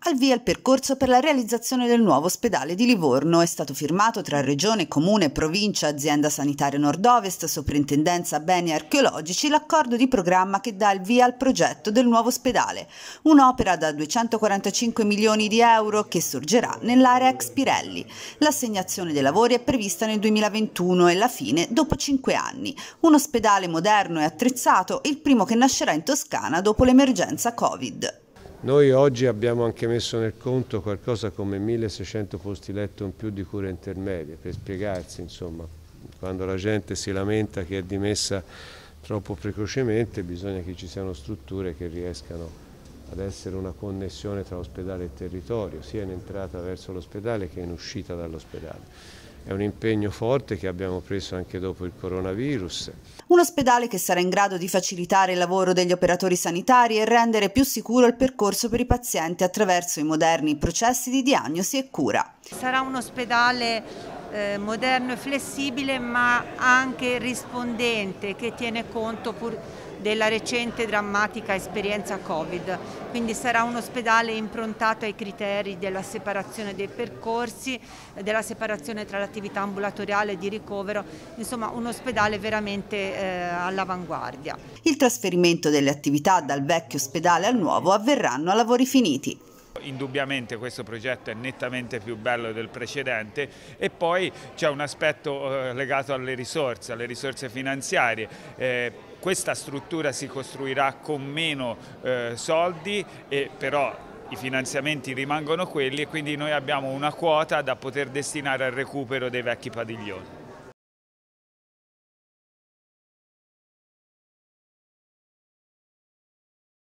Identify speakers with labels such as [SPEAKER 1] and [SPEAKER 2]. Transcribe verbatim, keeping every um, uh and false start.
[SPEAKER 1] Al via il percorso per la realizzazione del nuovo ospedale di Livorno. È stato firmato tra Regione, Comune, Provincia, Azienda Sanitaria Nord-Ovest, Soprintendenza Beni Archeologici l'accordo di programma che dà il via al progetto del nuovo ospedale, un'opera da duecentoquarantacinque milioni di euro che sorgerà nell'area ex Pirelli. L'assegnazione dei lavori è prevista nel duemilaventuno e la fine dopo cinque anni. Un ospedale moderno e attrezzato, il primo che nascerà in Toscana dopo l'emergenza Covid.
[SPEAKER 2] Noi oggi abbiamo anche messo nel conto qualcosa come milleseicento posti letto in più di cure intermedie, per spiegarsi, insomma, quando la gente si lamenta che è dimessa troppo precocemente bisogna che ci siano strutture che riescano ad essere una connessione tra ospedale e territorio, sia in entrata verso l'ospedale che in uscita dall'ospedale. È un impegno forte che abbiamo preso anche dopo il coronavirus.
[SPEAKER 1] Un ospedale che sarà in grado di facilitare il lavoro degli operatori sanitari e rendere più sicuro il percorso per i pazienti attraverso i moderni processi di diagnosi e cura.
[SPEAKER 3] Sarà un ospedale eh, moderno e flessibile, ma anche rispondente, che tiene conto pur della recente drammatica esperienza Covid. Quindi sarà un ospedale improntato ai criteri della separazione dei percorsi, della separazione tra l'attività ambulatoriale e di ricovero, insomma un ospedale veramente eh, all'avanguardia.
[SPEAKER 1] Il trasferimento delle attività dal vecchio ospedale al nuovo avverranno a lavori finiti.
[SPEAKER 4] Indubbiamente questo progetto è nettamente più bello del precedente e poi c'è un aspetto eh, legato alle risorse, alle risorse finanziarie. Eh, questa struttura si costruirà con meno eh, soldi, e però i finanziamenti rimangono quelli e quindi noi abbiamo una quota da poter destinare al recupero dei vecchi padiglioni.